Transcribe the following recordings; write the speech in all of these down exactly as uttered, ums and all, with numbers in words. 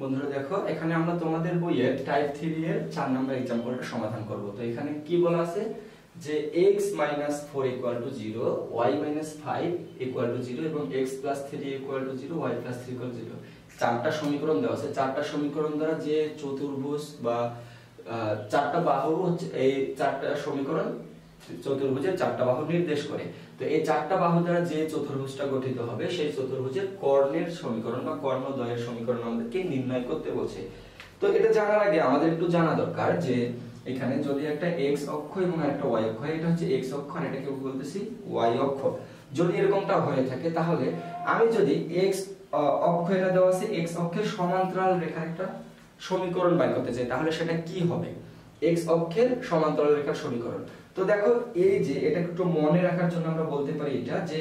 বন্ধুরা দেখো, এখানে আমরা তোমাদের বইয়ের টাইপ থ্রি এর চার নম্বর এক্সাম্পলটা সমাধান করব। তো এখানে কি বলা আছে যে x minus four equal to zero, y minus five equal to zero এবং x plus three equal to zero, y plus three equal to zero। চারটা সমীকরণ দেওয়া আছে। চারটা সমীকরণ দ্বারা যে চতুর্ভুজ বা চারটা বাহু হচ্ছে, এই চারটা সমীকরণ চতুর্ভুজের চারটা বাহু নির্দেশ করে। তো এই চারটা বাহু দ্বারা যে চতুর্ভুজটা গঠিত হবে সেই চতুর্ভুজের কর্ণের সমীকরণ বা কর্ণদ্বয়ের সমীকরণ আমাদেরকে নির্ণয় করতে বলছে। তো এটা জানার আগে আমাদের একটু জানা দরকার যে এখানে যদি একটা x অক্ষ এবং একটা y অক্ষ, এটা হচ্ছে x অক্ষ আর এটাকে বলতেছি y অক্ষ, যদি এরকমটা হয়ে থাকে তাহলে আমি যদি x অক্ষ এটা দেওয়া আছে x অক্ষের সমান্তরাল রেখার একটা সমীকরণ বের করতে চাই, তাহলে সেটা কি হবে? x অক্ষের সমান্তরাল রেখার সমীকরণ। তো দেখো, এই যে এটা একটু মনে রাখার জন্য আমরা বলতে পারি এটা যে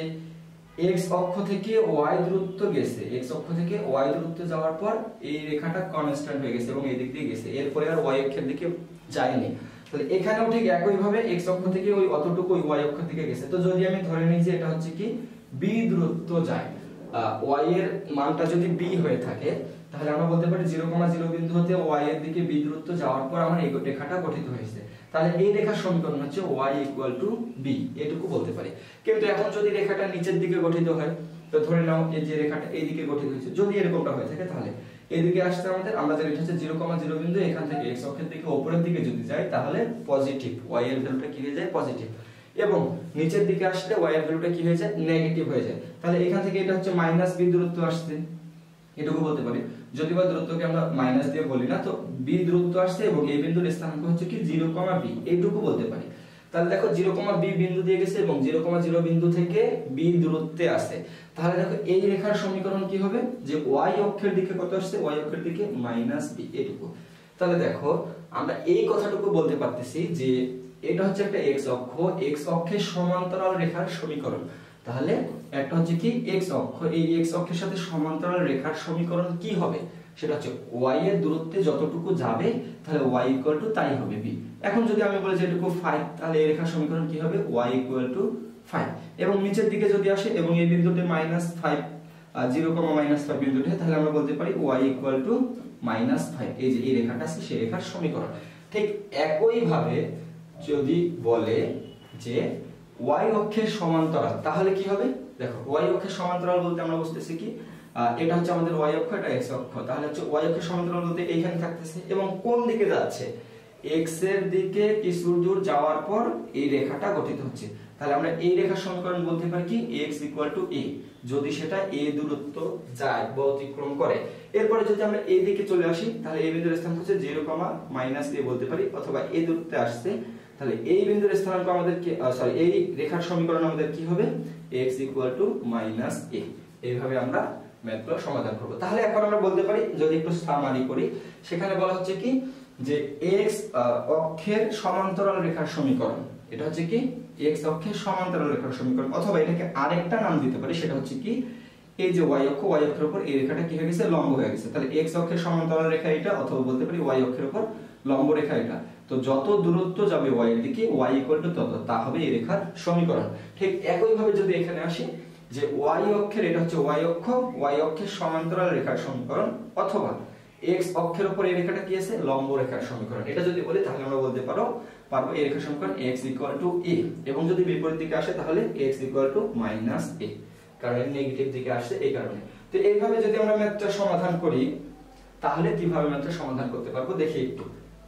x অক্ষ থেকে y দূরত্ব গেছে, x অক্ষ থেকে y দূরত্ব যাওয়ার পর এই রেখাটা কনস্ট্যান্ট হয়ে গেছে এবং এই দিক দিয়ে গেছে, এরপরে আর y অক্ষের দিকে যায়নি। তাহলে এখানেও ঠিক একই ভাবে x অক্ষ থেকে ওই অতটুকু ওই y অক্ষ থেকে গেছে। তো যদি আমি ধরে নিই যে এটা হচ্ছে কি b দূরত্ব যায়, y এর মানটা যদি b হয়ে থাকে তাহলে আমরা বলতে পারি জিরো কমা জিরো বিন্দু হতে y এর দিকে b দূরত্ব যাওয়ার পর আমার এই রেখাটা গঠিত হয়েছে। তাহলে এই রেখার সমীকরণ হচ্ছে y b, এটুকু বলতে পারি। কিন্তু এখন যদি রেখাটা নিচের দিকে গঠিত হয়, তো ধরে নাও এই যে রেখাটা এই দিকে গঠিত হয়েছে, যদি এরকমটা হয়ে থাকে তাহলে এইদিকে আসতে আমাদের আমরা যেটা হচ্ছে জিরো কমা জিরো বিন্দু, এখান থেকে x অক্ষের দিকে উপরের দিকে যদি যায় তাহলে পজিটিভ, y এর ভ্যালুটা কি হয়ে যায়? পজিটিভ। এবং নিচের দিকে আসলে y এর ভ্যালুটা কি হয়ে যায়? নেগেটিভ হয়ে যায়। তাহলে এখান থেকে এটা হচ্ছে মাইনাস b দূরত্ব আসছে, এটুকু বলতে পারি। যদি বা দূরত্বকে আমরা মাইনাস দিয়ে বলি না, তো b দূরত্ব আসছে এবং এই বিন্দুর স্থানাঙ্ক হচ্ছে কি জিরো কমা b, এইটুকু বলতে পারি। তাহলে দেখো জিরো কমা b বিন্দু দিয়ে গেছে এবং জিরো কমা জিরো বিন্দু থেকে b দূরত্বে আসে। তাহলে দেখো এই রেখার সমীকরণ কি হবে? যে y অক্ষের দিকে কত আসছে? y অক্ষের দিকে মাইনাস b, এটুকু। তাহলে দেখো আমরা এই কথাটুকু বলতে পারতেছি যে এটা হচ্ছে একটা x অক্ষ, x অক্ষের সমান্তরাল রেখার সমীকরণ। তাহলে একটা হচ্ছে কি x অক্ষ, এই x অক্ষের সাথে সমান্তরাল রেখার সমীকরণ কি হবে? সেটা হচ্ছে y এর দূরত্বে যতটুকু যাবে তাহলে y ইকুয়াল টু তাই হবে b। এখন যদি আমি বলি যে এটুকু ফাইভ, তাহলে এই রেখার সমীকরণ কি হবে? y equal to five. এবং নিচের দিকে যদি আসে এবং এই বিন্দুতে minus five, zero comma minus five বিন্দুতে, তাহলে আমরা বলতে পারি y equal to minus five. এই যে এই রেখাটা আছে সেই রেখার সমীকরণ। ঠিক একই ভাবে যদি বলে যে y অক্ষের সমান্তরাল, তাহলে কি হবে? দেখো y অক্ষের সমান্তরাল বলতে আমরা বুঝতেছি কি এটা হচ্ছে আমাদের y অক্ষ, এটা x অক্ষ। তাহলে হচ্ছে y অক্ষের সমান্তরাল বলতে এইখানে থাকতেছে এবং কোন দিকে যাচ্ছে? x এর দিকে কিছু দূর যাওয়ার পর এই রেখাটা গঠিত হচ্ছে। তাহলে আমরা এই রেখার সমীকরণ বলতে পারি কি x a, যদি সেটা a দূরত্ব যায় বা অতিক্রম করে। এরপরে যদি আমরা এই দিকে চলে আসি তাহলে এই বিন্দুর স্থান হচ্ছে জিরো কমা মাইনাস a বলতে পারি, অথবা এই দূরত্বে আসছে তাহলে এই বিন্দুর স্থানাঙ্ক আমাদের কি সরি এই রেখার সমীকরণ আমাদের কি হবে? x minus a। এইভাবে আমরা ম্যাথগুলো সমাধান করব। তাহলে এখন আমরা বলতে পারি, যদি একটু সামারি করি, সেখানে বলা হচ্ছে কি যে x অক্ষের সমান্তরাল রেখার সমীকরণ, এটা হচ্ছে কি x অক্ষের সমান্তরাল রেখার সমীকরণ, অথবা এটাকে আরেকটা নাম দিতে পারি, সেটা হচ্ছে কি এই যে y অক্ষ, y অক্ষের উপর এই রেখাটা কি হয়ে গেছে? লম্ব হয়ে গেছে। তাহলে x অক্ষের সমান্তরাল রেখা এটা, অথবা বলতে পারি y অক্ষের উপর লম্ব রেখা এটা। তো যত দূরত্ব যাবে y এর দিকে y ইকুয়াল টু তত, তা হবে এই রেখার সমীকরণ। ঠিক একই ভাবে যদি এখানে আসি যে y অক্ষের, এটা হচ্ছে y অক্ষ, y অক্ষের সমান্তরাল রেখার সমীকরণ, অথবা x অক্ষের উপর এই রেখাটা কি আছে? লম্ব রেখার সমীকরণ। এটা যদি বলি তাহলে আমরা বলতে পারো পারবো এই রেখার সমীকরণ x ইকুয়াল টু a, এবং যদি বিপরীত দিকে আসে তাহলে x equal to minus a, কারণ এর নেগেটিভ দিকে আসছে এই কারণে। তো এইভাবে যদি আমরা ম্যাথটা সমাধান করি তাহলে কিভাবে ম্যাথটা সমাধান করতে পারবো দেখি একটু।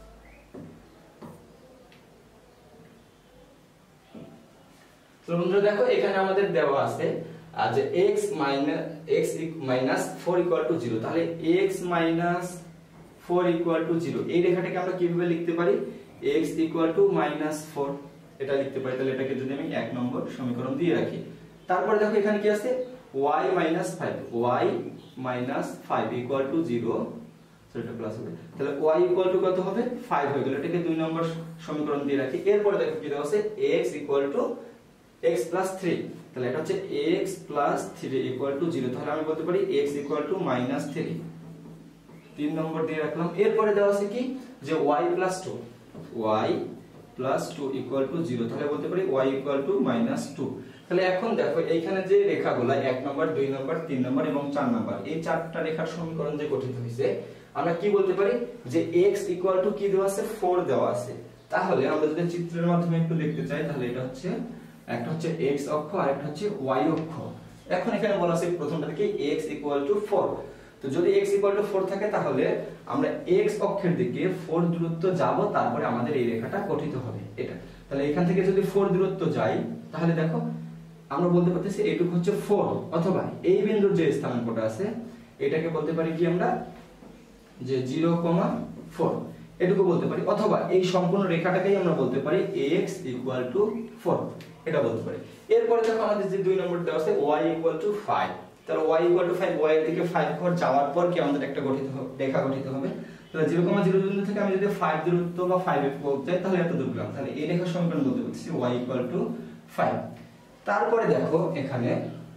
তো বন্ধুরা দেখো, এখানে আমাদের দেওয়া আছে যে x x minus four equal to zero. তাহলে x minus four equal to zero, এই রেখাটাকে আমরা কিভাবে লিখতে পারি? x equal to minus four, এটা লিখতে পারি। তাহলে এটাকে যদি আমি এক নম্বর সমীকরণ দিয়ে রাখি, তারপরে দেখো এখানে কি আছে? y minus five, y minus five equal to zero, সেটা প্লাস হবে। তাহলে y ইকুয়াল টু কত হবে? ফাইভ হয়ে গেল। এটাকে দুই নম্বর সমীকরণ দিয়ে রাখি। এরপরে দেখো কি দেওয়া আছে? x equal to x plus three, তাহলে এটা হচ্ছে x plus three equal to zero. তাহলে আমি বলতে পারি x equal to minus three, তিন নম্বর দিয়ে রাখলাম। এরপরে দেওয়া আছে কি যে y plus two, y plus two equal to zero. তাহলে বলতে পারি y equal to minus two. তাহলে এখন দেখো এইখানে যে রেখাগুলো এক নম্বর, দুই নম্বর, তিন নম্বর এবং চার নম্বর, এই চারটা রেখার সমীকরণ যে গঠিত হয়েছে, আমরা কি বলতে পারি যে x ইকুয়াল টু কি দেওয়া আছে ফোর দেওয়া আছে। তাহলে আমরা যদি চিত্রের মাধ্যমে একটু দেখতে চাই তাহলে এটা হচ্ছে একটা হচ্ছে x অক্ষ আর একটা হচ্ছে y অক্ষ। এখন এখানে বলা আছে প্রথমটা কি x ইকুয়াল টু ফোর। তো যদি x ইকুয়াল টু ফোর থাকে তাহলে আমরা x অক্ষের দিকে ফোর দূরত্ব যাব, তারপরে আমাদের এই রেখাটা গঠিত হবে এটা। তাহলে এখান থেকে যদি ফোর দূরত্ব যাই তাহলে দেখো আমরা বলতে পারতেছি এইটুকু হচ্ছে ফোর, অথবা এই বিন্দুর যে স্থানাঙ্কটা আছে এটাকে বলতে পারি কি আমরা যে জিরো কমা ফোর এটুকু বলতে পারি, অথবা এই সম্পূর্ণ রেখাটাকেই আমরা বলতে পারি x ইকুয়াল টু ফোর এটা বলতে পারি। এরপরে দেখো আমাদের যে দুই নম্বর দেওয়া আছে y ইকুয়াল টু ফাইভ। তাহলে y equal to five, y এর দিকে ফাইভ ঘর যাওয়ার পর কি আমাদের একটা গঠিত রেখা গঠিত হবে। তাহলে জিরো কমা জিরো বিন্দু থেকে আমি যদি ফাইভ দূরত্ব বা ফাইভ এর বলতে চাই তাহলে এত দূর গেলাম, তাহলে এই রেখার সমীকরণ বলতে পারছি y ইকুয়াল টু ফাইভ। তারপরে দেখো এখানে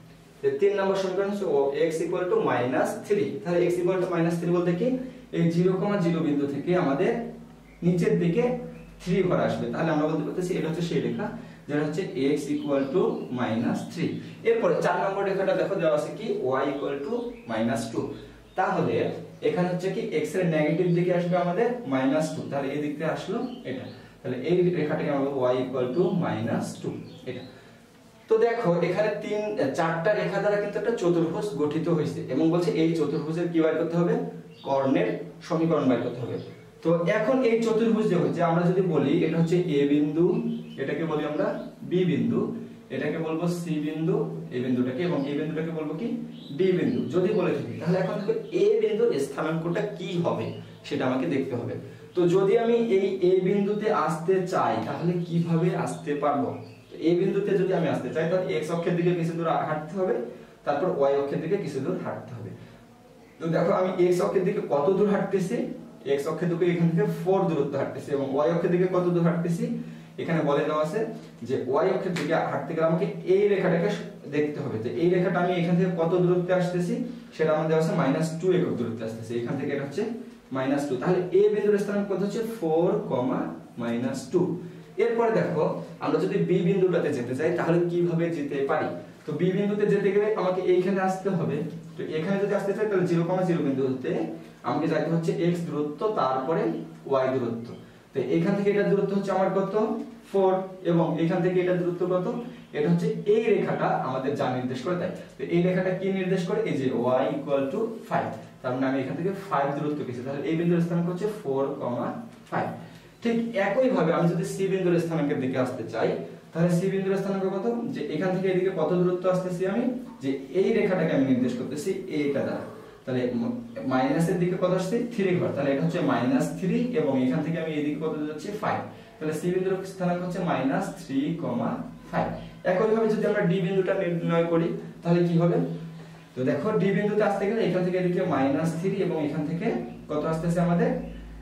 যে তিন নম্বর সমীকরণ হচ্ছে x equal to minus three. তাহলে x equal to minus three বলতে কি এই জিরো কমা জিরো বিন্দু থেকে আমাদের নিচের দিকে থ্রি ঘর আসবে, তাহলে আমরা বলতে পারতেছি এটা হচ্ছে সেই রেখা যেটা হচ্ছে x equal to minus three. এরপরে চার নম্বর রেখাটা দেখো দেওয়া আছে কি y equal to minus two. তাহলে এখানে হচ্ছে কি x এর নেগেটিভ দিকে আসবে আমাদের মাইনাস টু, তাহলে এই দিক থেকে আসলো এটা, তাহলে এই রেখাটাকে আমরা y equal to minus two এটা। তো দেখো এখানে তিন চারটা রেখা দ্বারা কিন্তু একটা চতুর্ভুজ গঠিত হয়েছে এবং বলছে এই চতুর্ভুজের কি বের করতে হবে কর্ণের সমীকরণ বের করতে হবে। তো এখন এই চতুর্ভুজ যে হচ্ছে আমরা যদি বলি এটা হচ্ছে a বিন্দু, এটাকে বলি আমরা b বিন্দু, এটাকে বলবো c বিন্দু এই বিন্দুটাকে, এবং এই বিন্দুটাকে বলবো কি d বিন্দু যদি বলে থাকি, তাহলে এখন দেখো a বিন্দুর স্থানাঙ্কটা কি হবে সেটা আমাকে দেখতে হবে। তো যদি আমি এই a বিন্দুতে আসতে চাই তাহলে কিভাবে আসতে পারবো? এই বিন্দুতে যদি আমি আসতে চাই তাহলে x অক্ষের দিকে কিছু দূর হাঁটতে হবে, তারপর y অক্ষের দিকে কিছু দূর হাঁটতে হবে। তো দেখো আমি x অক্ষের দিকে কত দূর হাঁটতেছি, x অক্ষের দিকে এখান থেকে ফোর দূরত্ব হাঁটতেছি, এবং y অক্ষের দিকে কত দূর হাঁটতেছি এখানে বলে দেওয়া আছে যে y অক্ষের দিকে হাঁটতে গেলে আমাকে এই রেখাটাকে দেখতে হবে, যে এই রেখাটা আমি এখান থেকে কত দূরত্বে আসতেছি সেটা আমাদের দেওয়া আছে মাইনাস টু একক দূরত্বে আসতেছি, এখান থেকে এটা হচ্ছে মাইনাস টু। তাহলে a বিন্দুর স্থানাঙ্ক কত হচ্ছে ফোর কমা মাইনাস টু। এরপরে দেখো আমরা যদি b বিন্দুটাতে যেতে চাই তাহলে কিভাবে যেতে পারি? তো b বিন্দুতে যেতে গেলে আমাকে এইখানে আসতে হবে। তো এখানে যদি আসতে চাই তাহলে জিরো কমা জিরো বিন্দুতে আমাকে যাইতে হচ্ছে x দূরত্ব তারপরে y দূরত্ব। তো এখান থেকে এটা দূরত্ব হচ্ছে আমার কত ফোর, এবং এখান থেকে এটা দূরত্ব কত, এটা হচ্ছে এই রেখাটা আমাদের যা নির্দেশ করে তাই। তো এই রেখাটা কি নির্দেশ করে এই যে y ইকুয়াল টু ফাইভ, তার মানে আমি এখান থেকে ফাইভ দূরত্ব পেয়েছি, তাহলে এই বিন্দুর স্থানাঙ্ক হচ্ছে ফোর কমা ফাইভ। ঠিক একই ভাবে আমি যদি সি বিন্দুর স্থানাঙ্কের দিকে আসতে চাই তাহলে সি বিন্দুর স্থানাঙ্ক কত, যে এখান থেকে এদিকে কত দূরত্ব আসতেছি আমি, যে এই রেখাটাকে আমি নির্দেশ করতেছি এইটা দ্বারা, তাহলে মাইনাসের দিকে কত আসছে থ্রি ঘর, তাহলে এটা হচ্ছে মাইনাস থ্রি, এবং এখান থেকে আমি এদিকে কত যাচ্ছি ফাইভ, তাহলে সি বিন্দুর স্থানাঙ্ক হচ্ছে মাইনাস থ্রি কমা ফাইভ। একই ভাবে যদি আমরা ডি বিন্দুটা নির্ণয় করি তাহলে কি হবে? তো দেখো ডি বিন্দুতে আসতে গেলে এখান থেকে এদিকে মাইনাস থ্রি, এবং এখান থেকে কত আসতেছে আমাদের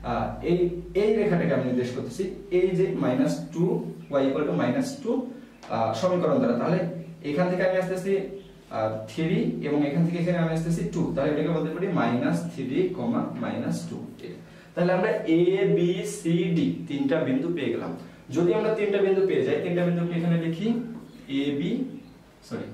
এই এই রেখাটাকে আমি নির্দেশ করতেছি এই যে minus two y equal to minus two সমীকরণ দ্বারা, তাহলে এখান থেকে আমি আসতেছি থ্রি, এবং এখান থেকে এখানে আমি আসতেছি টু, তাহলে এটাকে বলতে পারি minus three comma minus two. তাহলে আমরা a b c d তিনটা বিন্দু পেয়ে গেলাম। যদি আমরা তিনটা বিন্দু পেয়ে যাই, তিনটা বিন্দুকে এখানে লিখি a b সরি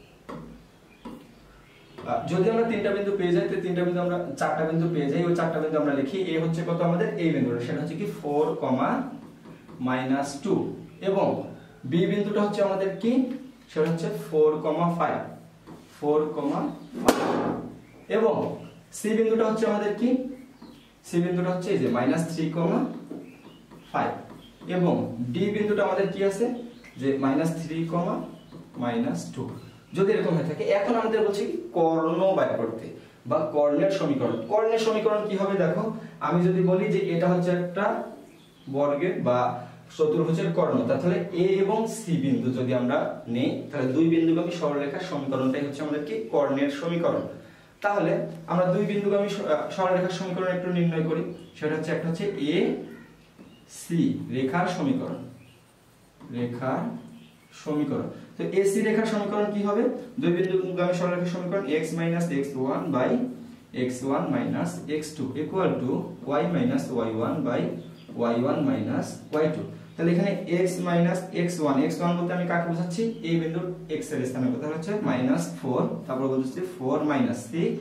যদি আমরা তিনটা বিন্দু পেয়ে যাই, তো তিনটা বিন্দু আমরা চারটা বিন্দু পেয়ে যাই, ওই চারটা বিন্দু আমরা লিখি a হচ্ছে কত আমাদের এই বিন্দুটা, সেটা হচ্ছে কি ফোর কমা মাইনাস টু, এবং b বিন্দুটা হচ্ছে আমাদের কি সেটা হচ্ছে four comma five, four comma এবং c বিন্দুটা হচ্ছে আমাদের কি c বিন্দুটা হচ্ছে এই যে মাইনাস থ্রি কমা ফাইভ, এবং d বিন্দুটা আমাদের কি আছে যে minus three comma minus two. যদি এরকম হয়ে থাকে, এখন আমাদের বলছে কি কর্ণ বের করতে বা কর্ণের সমীকরণ। কর্ণের সমীকরণ কি হবে দেখো, আমি যদি বলি যে এটা হচ্ছে একটা বর্গের বা চতুর্ভুজের কর্ণ, তাহলে a এবং c বিন্দু যদি আমরা নেই তাহলে দুই বিন্দুগামী সরলরেখার সমীকরণটাই হচ্ছে আমাদের কি কর্ণের সমীকরণ। তাহলে আমরা দুই বিন্দুগামী সরলরেখার সমীকরণ একটু নির্ণয় করি, সেটা হচ্ছে একটা হচ্ছে a c রেখার সমীকরণ, রেখার সমীকরণ। তো ac রেখার সমীকরণ কি হবে, দুই বিন্দুগামী সরলরেখার সমীকরণ x - x one x one - x two y - y one y one y two। তাহলে এখানে x - x one x one বলতে আমি কাকে বোঝাচ্ছি, এই বিন্দুর x এর স্থানাঙ্ক, তাহলে হচ্ছে -four, তারপর বলতেছি four - c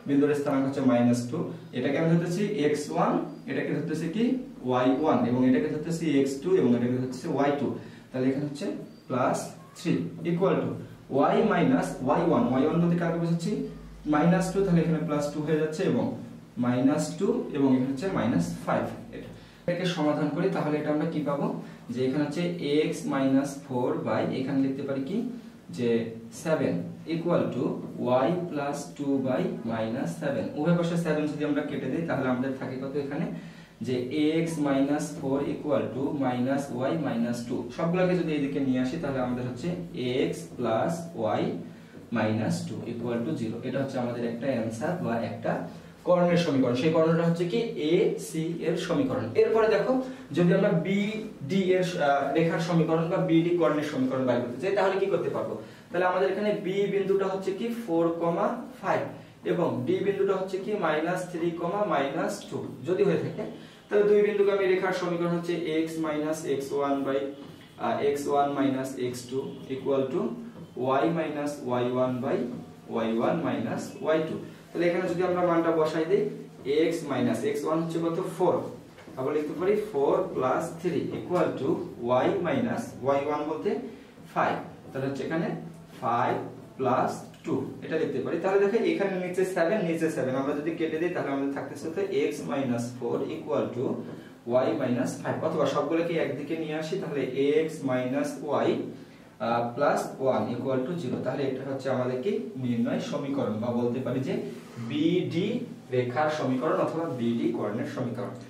বিন্দুর স্থানাঙ্ক হচ্ছে মাইনাস টু, এটাকে আমি ধরতেছি এক্স ওয়ান, এটাকে ধরতেছি কি ওয়াই ওয়ান, এবং এটাকে ধরতেছি এক্স টু, এবং এটাকে ধরতেছি ওয়াই টু। তাহলে এখানে হচ্ছে plus three equal to y minus y one, y one বলতে কাকে বোঝাচ্ছি মাইনাস টু, তাহলে এখানে প্লাস টু হয়ে যাচ্ছে, এবং মাইনাস টু, এবং এখানে হচ্ছে মাইনাস ফাইভ। এটা এটাকে সমাধান করি তাহলে এটা আমরা কি পাবো, যে এখানে হচ্ছে x মাইনাস ফোর বাই এখানে লিখতে পারি কি যে seven equal to y plus two by minus seven. উভয় পাশে সেভেন যদি আমরা কেটে দিই তাহলে আমাদের থাকে কত এখানে, যে x minus four equal to minus y minus two. সবগুলোকে যদি এদিকে নিয়ে আসি তাহলে আমাদের হচ্ছে x plus y minus two equal to zero. এটা হচ্ছে আমাদের একটা অ্যান্সার বা একটা কর্ণের সমীকরণ। সেই কর্ণটা হচ্ছে কি এ সি এর সমীকরণ। এরপরে দেখো যদি আমরা বি ডি এর রেখার সমীকরণ বা বি ডি কর্ণের সমীকরণ বাইর করতে চাই তাহলে কি করতে পারবো, তাহলে আমাদের এখানে বি বিন্দুটা হচ্ছে কি ফোর কমা ফাইভ এবং ডি বিন্দুটা হচ্ছে কি minus three comma minus two যদি হয়ে থাকে, তাহলে দুই বিন্দুকে আমি রেখার সমীকরণ হচ্ছে x minus x one by x one minus x two equal to y minus y one by y one minus y two. তাহলে এখানে যদি আমরা মানটা বসাই দেই x মাইনাস এক্স ওয়ান হচ্ছে কত ফোর, তাহলে লিখতে পারি four plus three equal to y minus y one বলতে ফাইভ, তাহলে হচ্ছে এখানে ফাইভ প্লাস টু এটা লিখতে পারি। তাহলে দেখো এখানে নিচে সেভেন নিচে সেভেন আমরা যদি কেটে দিই তাহলে আমাদের থাকতেছে তো x minus four equal to y minus five, অথবা সবগুলোকে একদিকে নিয়ে আসি তাহলে x minus y plus one equal to zero. তাহলে এটা হচ্ছে আমাদের কি নির্ণয় সমীকরণ বা বলতে পারি যে বিডি রেখার সমীকরণ অথবা বিডি কর্ণের সমীকরণ।